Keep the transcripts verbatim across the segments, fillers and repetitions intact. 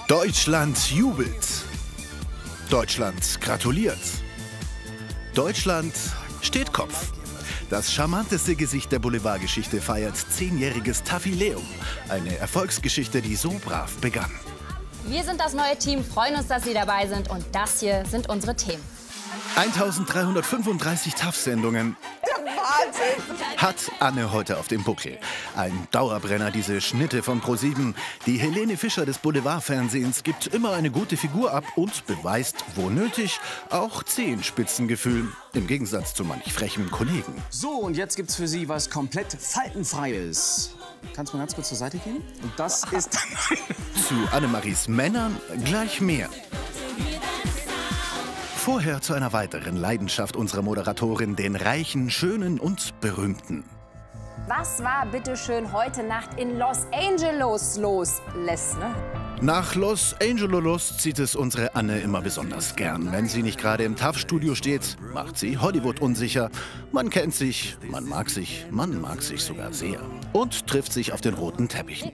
Deutschland jubelt. Deutschland gratuliert. Deutschland steht Kopf. Das charmanteste Gesicht der Boulevardgeschichte feiert zehnjähriges Taffileum. Eine Erfolgsgeschichte, die so brav begann. Wir sind das neue Team, freuen uns, dass Sie dabei sind. Und das hier sind unsere Themen. eintausenddreihundertfünfunddreißig T A F-Sendungen hat Anne heute auf dem Buckel. Ein Dauerbrenner, diese Schnitte von ProSieben. Die Helene Fischer des Boulevardfernsehens gibt immer eine gute Figur ab und beweist, wo nötig, auch Zehenspitzengefühl. Im Gegensatz zu manch frechen Kollegen. So, und jetzt gibt's für Sie was komplett Faltenfreies. Kannst du mal ganz kurz zur Seite gehen? Und das ist... Zu Annemaries Männern gleich mehr. Vorher zu einer weiteren Leidenschaft unserer Moderatorin, den Reichen, Schönen und Berühmten. Was war bitteschön heute Nacht in Los Angeles los, Les, ne? Nach Los Angeles zieht es unsere Anne immer besonders gern. Wenn sie nicht gerade im T A F-Studio steht, macht sie Hollywood unsicher. Man kennt sich, man mag sich, man mag sich sogar sehr. Und trifft sich auf den roten Teppichen.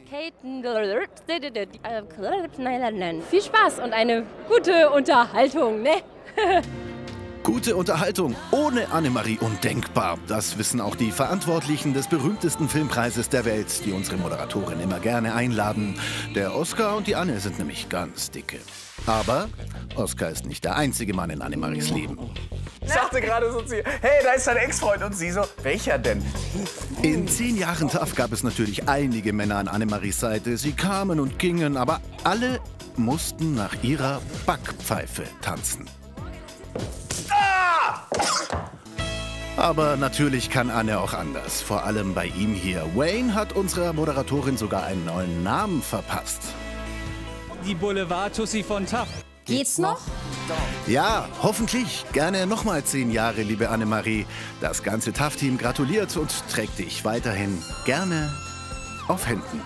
Viel Spaß und eine gute Unterhaltung, ne? Gute Unterhaltung ohne Annemarie undenkbar. Das wissen auch die Verantwortlichen des berühmtesten Filmpreises der Welt, die unsere Moderatorin immer gerne einladen. Der Oscar und die Anne sind nämlich ganz dicke. Aber Oscar ist nicht der einzige Mann in Annemaries Leben. Ich sagte gerade so zu ihr, hey, da ist dein Ex-Freund. Und sie so, welcher denn? In zehn Jahren T A F gab es natürlich einige Männer an Annemaries Seite. Sie kamen und gingen, aber alle mussten nach ihrer Backpfeife tanzen. Aber natürlich kann Anne auch anders, vor allem bei ihm hier. Wayne hat unserer Moderatorin sogar einen neuen Namen verpasst. Die Boulevard-Tussi von T A F. Geht's noch? Ja, hoffentlich. Gerne nochmal zehn Jahre, liebe Annemarie. Das ganze T A F-Team gratuliert und trägt dich weiterhin gerne auf Händen.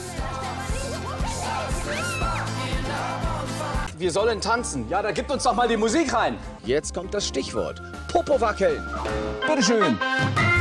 Wir sollen tanzen. Ja, da gibt uns doch mal die Musik rein. Jetzt kommt das Stichwort. Popo wackeln. Bitteschön.